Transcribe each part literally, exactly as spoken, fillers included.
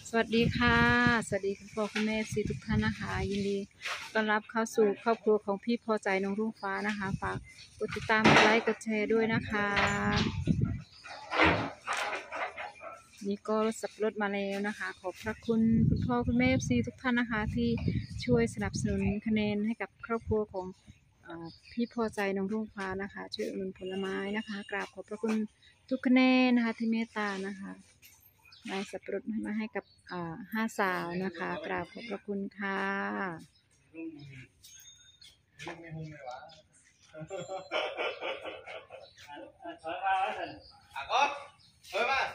สวัสดีค่ะสวัสดีคุณพ่อคุณแม่ซีทุกท่านนะคะยินดีต้อนรับเข้าสู่ครอบครัวของพี่พอใจน้องรุ่งฟ้านะคะฝากกดติดตามกดไลค์กดแชร์ด้วยนะคะนี่ก็รถสับรถมาแล้วนะคะขอบพระคุณคุณพ่อคุณแม่ซีทุกท่านนะคะที่ช่วยสนับสนุนคะแนนให้กับครอบครัวของพี่พอใจน้องรุ่งฟ้านะคะช่วยอุดหนุนผลไม้นะคะกราบขอบพระคุณทุกคะแนนนะคะที่เมตตานะคะนายสับปะรดมาให้กับห้าสาวนะคะกราบขอบพระคุณค่ะอ่ะก็เฮ้ยมา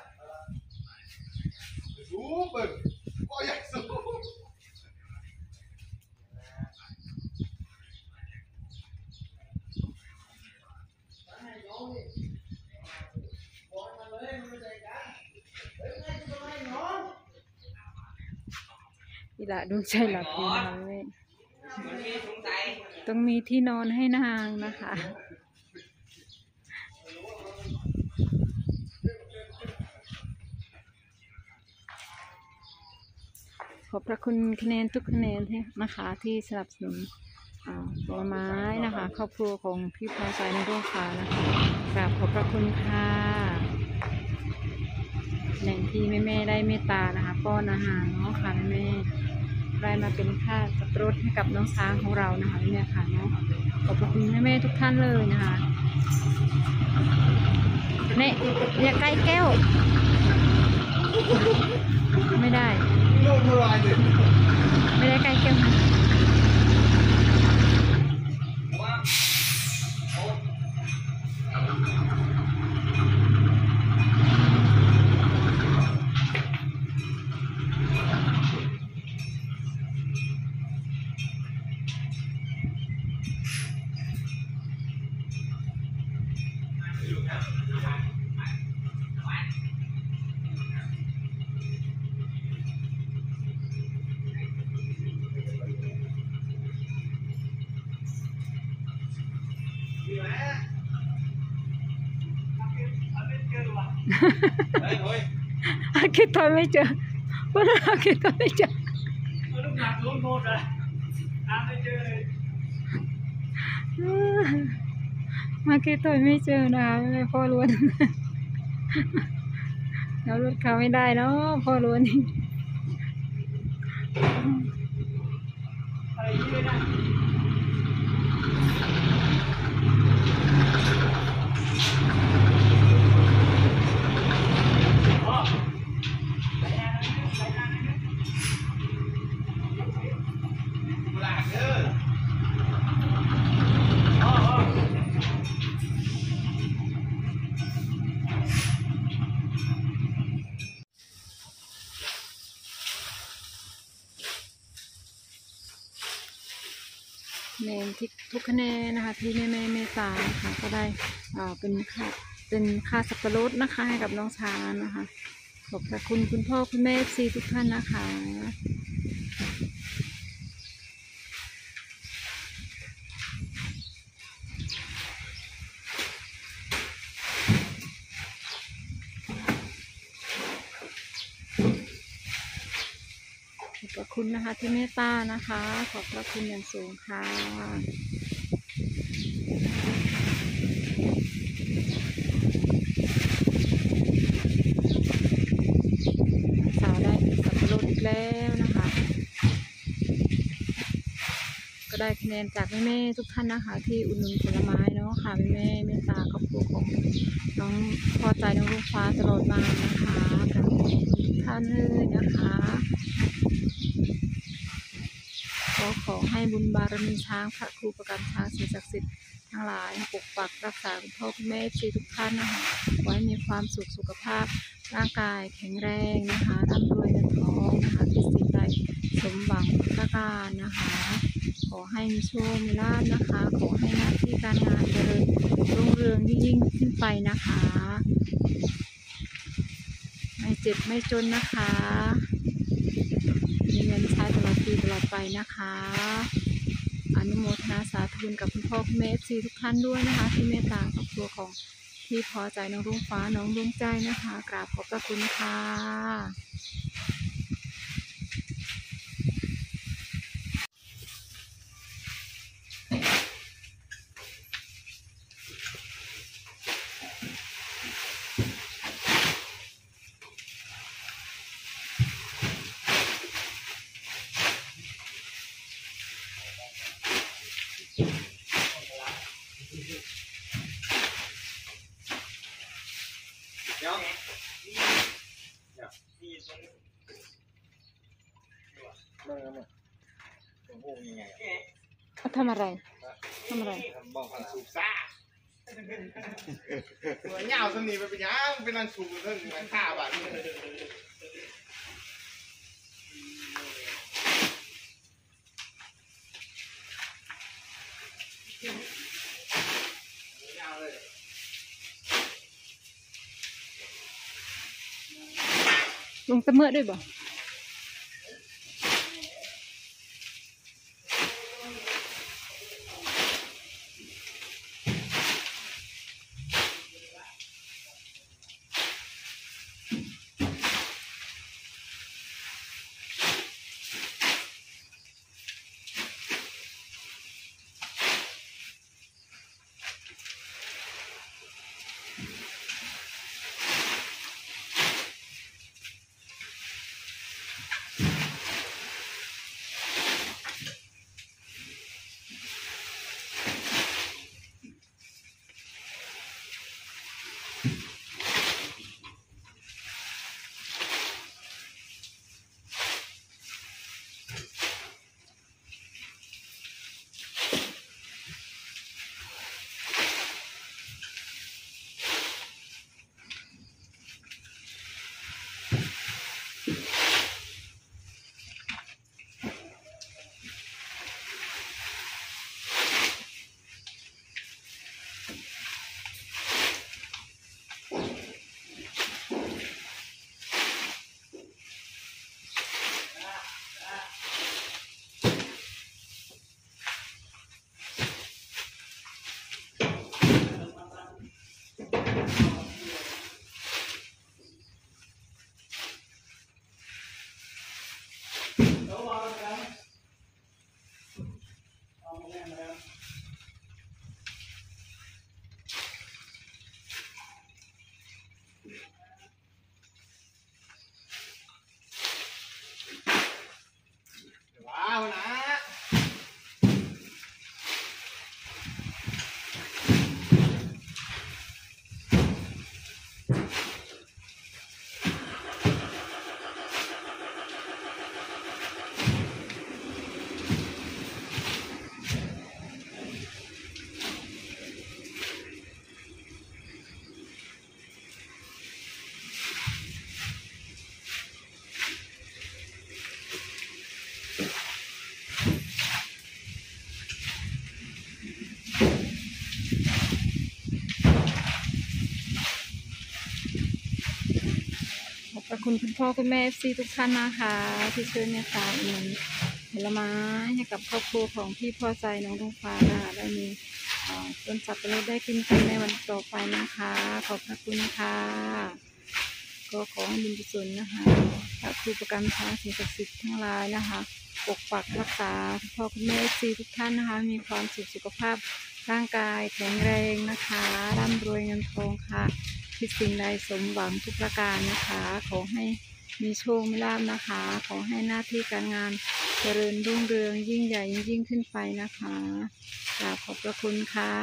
สู้เปิดก็อยากสู้อีหละดวงใจหลับดีนะคะแม่ต้องมีที่นอนให้นางนะคะขอบพระคุณคะแนนทุกคะแนนที่นะคะที่สนับสนุนผลไม้นะคะครอบครัวของพี่พอใจในโรงฟ้านะคะกราบขอบพระคุณค่ะแหล่งที่แม่แม่ได้เมตตานะคะป้อนอาหารเนาะค่ะแม่ได้มาเป็นค่าสับปะรดให้กับน้องช้างของเรานะคะเนี่ยค่ะเนาะขอบพระคุณแม่แม่ทุกท่านเลยนะคะเนี่ยอย่าใกล้แก้วไม่ได้ไม่ได้ใกล้แก้วอาคิดถอยไม่เจอวันนั้นอาคิดถอยไม่เจอลูกหนักล้มโคตรเลยตามไม่เจอเลยมาคิดถอยไม่เจอนะไม่พ่อล้วนแล้วรถเขาไม่ได้เนาะพ่อล้วนนี่อะไรที่ไม่ได้เนมที่ทุกคะแนนนะคะที่แม่แม่เมตตานะคะก็ได้อ่าเป็นค่าเป็นค่าสับปะรดนะคะให้กับน้องช้างนะคะขอบคุณคุณพ่อคุณแม่ซีทุกท่านนะคะขอบคุณนะคะที่เมตตานะคะขอบพระคุณอย่างสูงค่ะสาวได้สับปะรดอีกแล้วนะคะก็ได้คะแนนจากแม่แม่ทุกท่านนะคะที่อุดหนุนผลไม้เนาะค่ะแม่แม่เมตตาครอบครัวของน้องพอใจน้องลูกฟ้าตลอดมานะคะขอบคุณทุกท่านเลยนะคะขอขอให้บุญบารมีช้างพระครูประกำช้างสิ่งศักดิ์สิทธิ์ทั้งหลายปกปักรักษาคุณพ่อคุณแม่ชีทุกท่านนะคะไว้มีความสุขสุขภาพร่างกายแข็งแรงนะคะร่ำรวยเงินทองนะคะคิดสิ่งใดสมหวังทุกประการนะคะขอให้มีโชคมีลาภนะคะขอให้หน้าที่การงานเจริญรุ่งเรืองยิ่งขึ้นไปนะคะไม่เจ็บไม่จนนะคะมีเงินใช้ตลอดปีตลอดไปนะคะอนุโมทนาสาธุกับคุณพ่อคุณแม่ซีทุกท่านด้วยนะคะที่เมตตาครอบครัวของที่พอใจน้องรุ่งฟ้าน้องดวงใจนะคะกราบขอบพระคุณค่ะเบิ่งกันหน่อยโอ้โหยังไงเอาทำอะไรทำอะไรบอกผ่านสูบซ่าหัวเหงาสนิทไปเป็นยังเป็นนันสูบเรื่องงานข้าวแบบนี้ยาวเลยลงตะเมื่อด้วยบ่ว้าวนะขอบพระคุณคุณพ่อคุณแม่ซีทุกท่านนะคะที่ช่วยเมตตาอุดหนุนผลไม้ให้กับครอบครัวของพี่พ่อใจน้องดวงฟ้านะคะได้มีเอ่อต้นสับปะรดได้กินกันในวันต่อไปนะคะขอบพระคุณค่ะก็ขอให้บุญกุศลนะคะพระครูประกรรมช้างสิ่งศักดิ์สิทธิ์ทั้งหลายนะคะปกปักรักษาคุณพ่อคุณแม่ซีทุกท่านนะคะมีความสุขสุขภาพร่างกายแข็งแรงนะคะร่ำรวยเงินทองค่ะคิดสิ่งใดสมหวังทุกประการนะคะขอให้มีโชคมีลาภนะคะขอให้หน้าที่การงานเจริญรุ่งเรืองยิ่งใหญ่ยิ่งขึ้นไปนะคะกราบขอบพระคุณค่ะ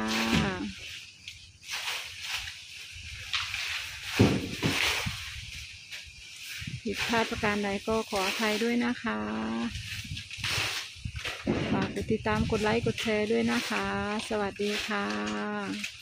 ผิดพลาดประการใดก็ขออภัยด้วยนะคะฝากกดติดตามกดไลค์กดแชร์ด้วยนะคะสวัสดีค่ะ